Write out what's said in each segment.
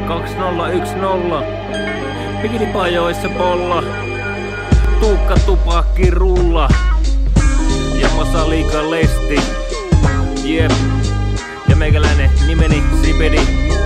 2010. Bikinipajoissa polla. Tuukka tupakki rulla. Ja Masa liikaa lesti. Jep. Ja meikäläinen nimeni Sipedi.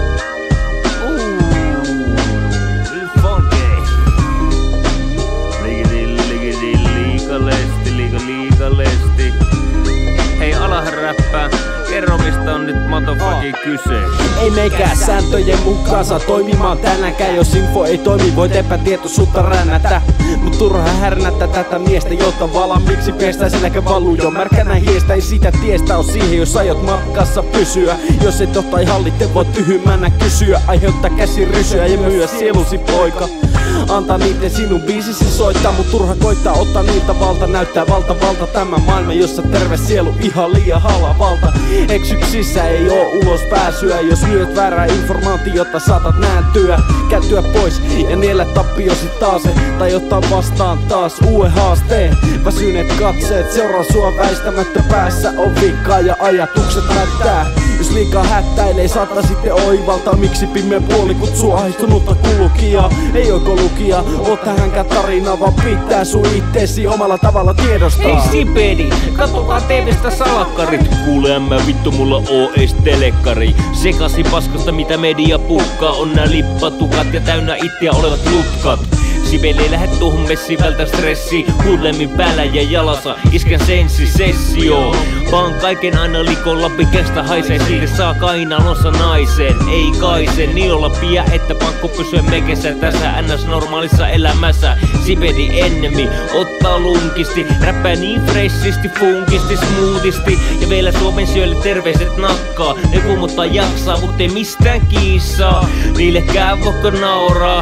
Liika lesti. Hei, alahan räppää. Kerro mistä on nyt motherfucking kyse. Ei meikään sääntöjen mukaan saa toimimaan tänäänkään. Jos info ei toimi, voit epätietoisuutta rännätä. Mut turha härnätä tätä miestä, jotta valmiiksi peestää silläkä valuu jo märkänä hiestä. Ei sitä tiestä oo siihen, jos aiot matkassa pysyä. Jos et ota ei hallitte, voit tyhmänä kysyä. Aiheuttaa käsirysyä ja myyä sielusi poika. Antaa niitten sinun biisisi soittaa, mut turha koittaa ottaa niiltä valta. Näyttää valta tämä maailma, jossa terve sielu ihan liian halavalta. Eksyksissä ei oo ulos pääsyä. Jos lyöt väärää informaatiota, saatat nääntyä. Kääntyä pois ja niellä tappiosi taas. Tai ottaa vastaan taas uuden haasteen. Väsyneet katseet seuraa sua väistämättä. Päässä on vikkaa ja ajatukset näyttää. Jos liikaa hättäilee, saattaa sitten oivaltaa. Miksi pimeä puoli kutsuu ahistunutta kulkijaa. Ei oiko lukija, oot tähänkään tarinaa, vaan pitää sun itteesi omalla tavalla tiedostaa. Ei Sipedi, katsotaan TVstä salakkarit. Kuule mä vittu, mulla oo ees telekkari. Sekasi paskasta mitä media pukkaa. On nää lippatukat ja täynnä ittiä olevat lutkat. Sipeli ei lähde tuohon messiin, vältä stressi. Huudlemmin päällä ja jalassa, isken sensisessio. Vaan kaiken aina likon Lappi-kestä haisee. Silti saa kainalossa naisen, ei kai sen. Niin olla piä, että pakko pysyä mekessä. Tässä ns normaalissa elämässä. Sipedi ennemmin ottaa lunkisti. Räppää niin fressisti, funkisti, smoothisti. Ja vielä Suomen syölle terveiset nakkaa. Ne kuumottaa jaksaa, mut ei mistään kiisaa. Niillekään voiko nauraa.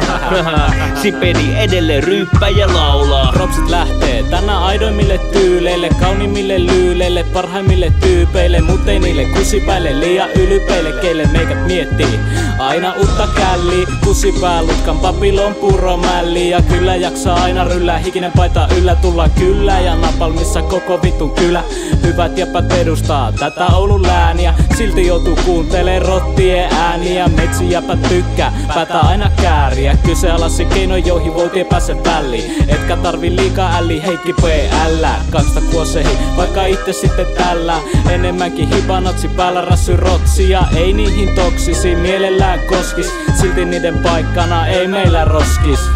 Sipedi edelleen ryyppää ja laulaa. Propsit lähtee tänään aidoimmille tyyleille, kauniimmille lyyleille, parhaimmille tyypeille, mut ei niille kusipäille, liian ylypeille, keille meikät miettii. Aina uutta källiä, kusipäällutkan Babylon puromälli. Ja kyllä jaksaa aina ryllää, hikinen paita yllä, tullaan kyllä. Ja napalmissa koko vitun kylä. Hyvät jäpät edustaa tätä Oulun lääniä. Silti joutuu kuuntelee rottien ääniä. Metsi jäpät tykkää, päätä aina kääriä. Kyseenalaisi keinoin, joihin voitiin pääse väliin. Etkä tarvi liikaa Heikki PL. 200 kuoseihin, vaikka itse sitten tällä. Enemmänkin hibanotsi päällä rassy rotsia. Ei niihin toksisi, mielellään koskis. Silti niiden paikkana ei meillä roskis.